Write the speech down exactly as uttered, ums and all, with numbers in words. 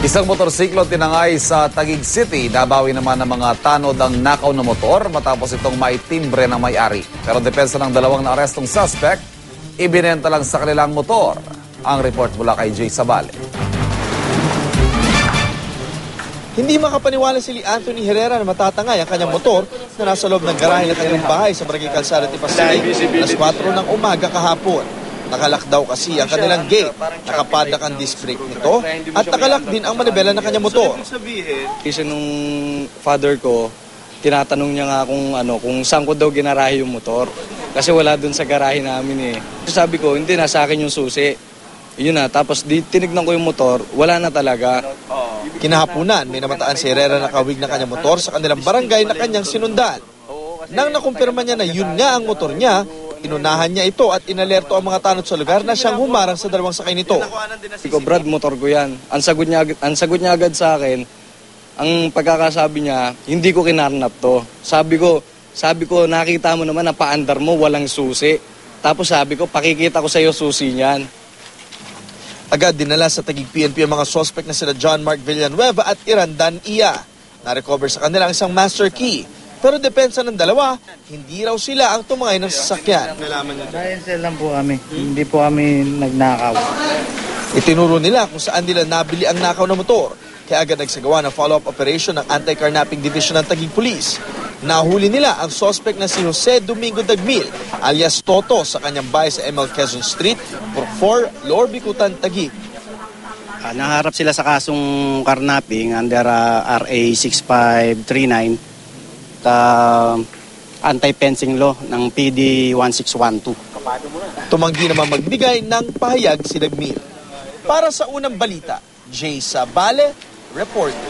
Isang motorsiklo tinangay sa Taguig City. Nabawi naman ng mga tanod ang nakaw na motor matapos itong maitimbre ng may-ari. Pero depensa ng dalawang naarestong suspect, ibinenta lang sa kanilang motor. Ang report mula kay Jay Sabale. Hindi makapaniwala si Lee Anthony Herrera na matatangay ang kanyang motor na nasa loob ng garahe ng kanyang bahay sa Barangay Calzada, Tipasay, alas kwatro ng umaga kahapon. Nakalak daw kasi ang kanilang gate, nakapadak ang disc brake nito at nakalak din ang manibela ng kanyang motor. Kasi nung father ko, tinatanong niya nga kung, ano, kung saan ko daw ginarahe yung motor. Kasi wala dun sa garahe namin eh. Sabi ko, hindi, nasa akin yung susi. Yun na, tapos di, tinignan ko yung motor, wala na talaga. Kinahapunan, may namataan si Herrera na kawig ng kanyang motor sa kanilang barangay na kanyang sinundan. Nang nakumpirma niya na yun nga ang motor niya, inunahan niya ito at inalerto ang mga tanod sa lugar na siyang humarang sa dalawang sakay nito. Ko, Brad, motor ko yan. Ang sagot niya, ang sagot niya agad sa akin, ang pagkakasabi niya, hindi ko kinarnap to. Sabi ko, sabi ko, nakita mo naman na paandar mo, walang susi. Tapos sabi ko, pakikita ko sa iyo susi niyan. Agad dinala sa Taguig P N P ang mga suspect na sila John Mark Villanueva at Irandan Iya. Na-recover sa kanila ang isang master key. Pero depensa ng dalawa, hindi raw sila ang tumangay ng sasakyan. Dahil sila lang po kami, hindi po kami nagnakaw. Itinuro nila kung saan nila nabili ang nakaw na motor. Kaya agad nagsagawa ng follow-up operation ng Anti-Carnapping Division ng Taguig Police. Nahuli nila ang suspect na si Jose Domingo Dagmil alias Toto sa kanyang bahay sa M L Quezon Street, Purok four, Lower Bicutan, Taguig. Uh, naharap sila sa kasong carnapping under uh, R A six five three nine. Uh, anti-fencing law ng P D one six one two. Tumanggi naman magbigay ng pahayag si Dagmil. Para sa unang balita, Jay Sabale, reporter.